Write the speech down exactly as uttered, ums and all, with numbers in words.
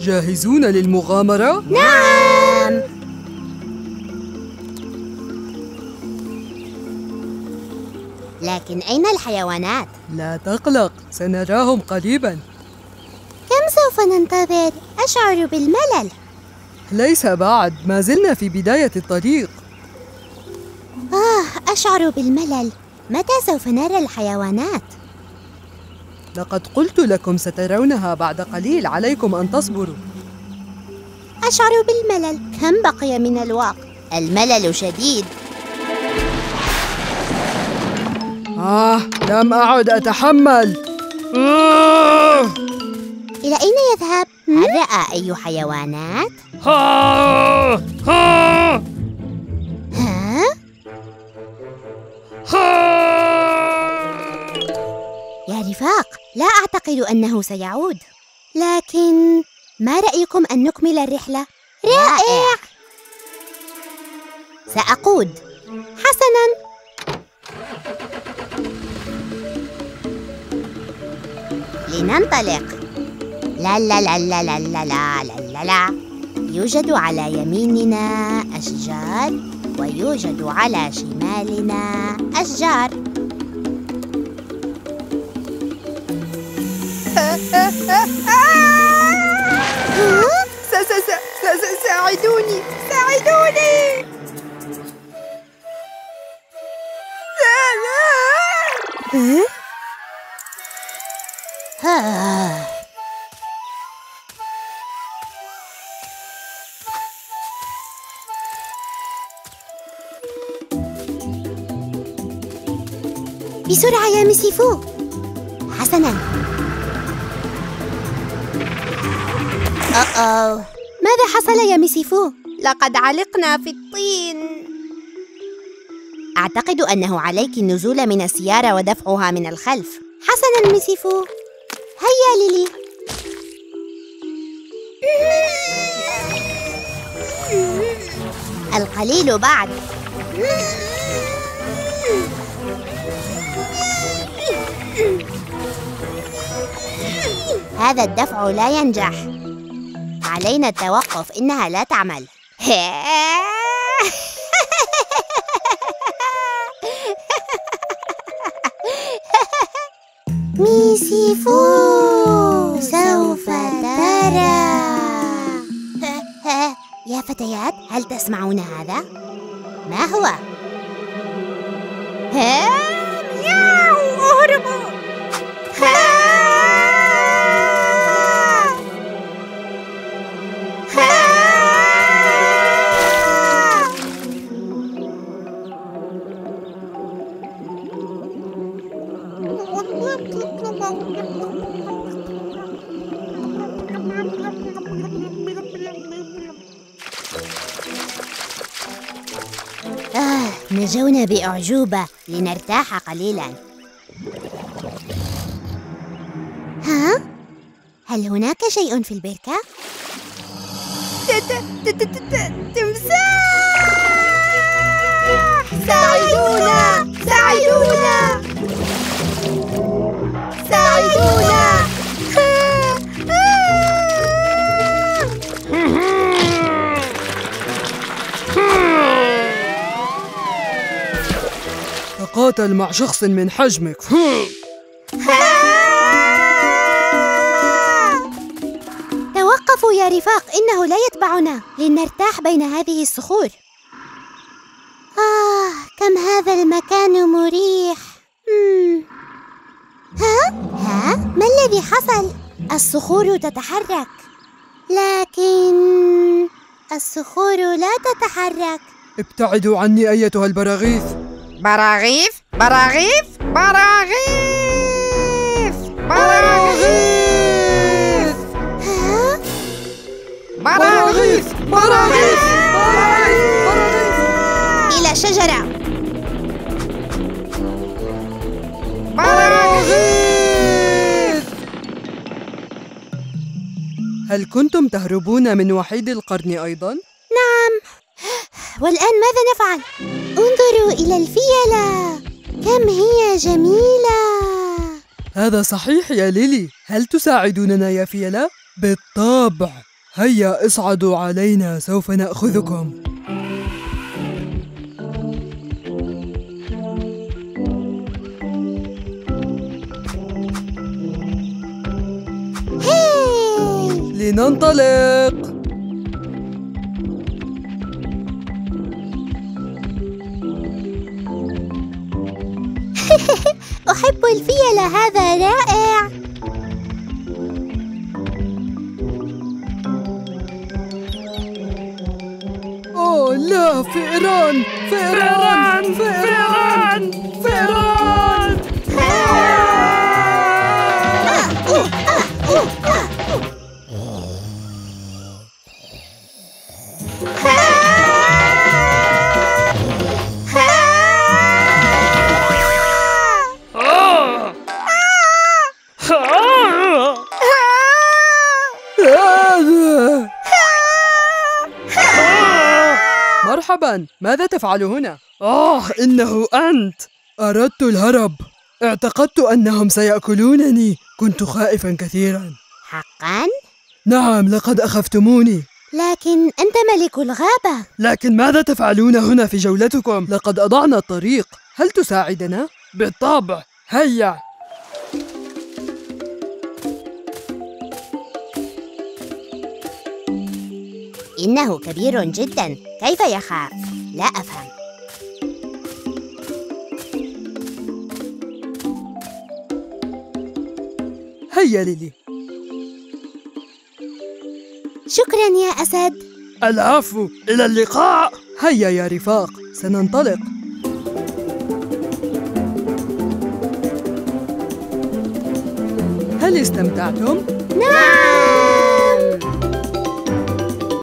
جاهزون للمغامرة؟ نعم! لكن أين الحيوانات؟ لا تقلق، سنراهم قريباً. كم سوف ننتظر؟ أشعر بالملل. ليس بعد، ما زلنا في بداية الطريق. آه، أشعر بالملل. متى سوف نرى الحيوانات؟ لقد قلت لكم سترونها بعد قليل، عليكم أن تصبروا. أشعر بالملل. كم بقي من الوقت؟ الملل شديد. آه، لم أعد أتحمل. آه. إلى أين يذهب؟ هل رأى أي حيوانات؟ ها ها ها؟ ها. يا رفاق، لا أعتقد أنه سيعود. لكن ما رأيكم أن نكمل الرحلة؟ رائع! سأقود. حسناً. لننطلق. لا لا لا لا لا لا لا لا لا. يوجد على يميننا أشجار ويوجد على شمالنا أشجار. ساعدوني ساعدوني. لا لا. ها. بسرعة يا ميسيفو. حسناً. أوه. ماذا حصل يا ميسيفو؟ لقد علقنا في الطين. أعتقد أنه عليك النزول من السيارة ودفعها من الخلف. حسناً ميسيفو. هيا ليلي. القليل بعد. هذا الدفع لا ينجح. علينا التوقف، إنها لا تعمل. ميسيفو سوف ترى. يا فتيات، هل تسمعون هذا؟ ما هو؟ ياو، اهربوا. آه، نجونا بأعجوبة. لنرتاح قليلاً. ها؟ هل هناك شيء في البركة؟ تمساح! ساعدونا ساعدونا ساعدونا. تقاتل مع شخص من حجمك. توقفوا يا رفاق، إنه لا يتبعنا. لنرتاح بين هذه الصخور. آه، كم هذا المكان مريح. مم. ها؟ ها؟ ما الذي حصل؟ الصخور تتحرك، لكن الصخور لا تتحرك. ابتعدوا عني أيتها البراغيث. براغيث براغيث براغيث براغيث. ها؟ براغيث براغيث إلى شجرة. براغيث. هل كنتم تهربون من وحيد القرن أيضاً؟ نعم. والآن ماذا نفعل؟ انظروا إلى الفيلة، كم هي جميلة. هذا صحيح يا ليلي. هل تساعدوننا يا فيلا؟ بالطبع. هيا اصعدوا علينا، سوف نأخذكم. لننطلق. أحب الفيل، هذا رائع. أوه لا، فئران فئران فئران فئران. مرحباً، ماذا تفعل هنا؟ آه، إنه أنت. أردت الهرب، اعتقدت أنهم سيأكلونني، كنت خائفاً كثيراً. حقاً؟ نعم، لقد أخفتموني. لكن أنت ملك الغابة. لكن ماذا تفعلون هنا في جولتكم؟ لقد أضعنا الطريق، هل تساعدنا؟ بالطبع، هيا. إنه كبير جداً، كيف يخاف؟ لا أفهم. هيا ليلي. شكراً يا أسد. العفو، إلى اللقاء. هيا يا رفاق، سننطلق. هل استمتعتم؟ نعم.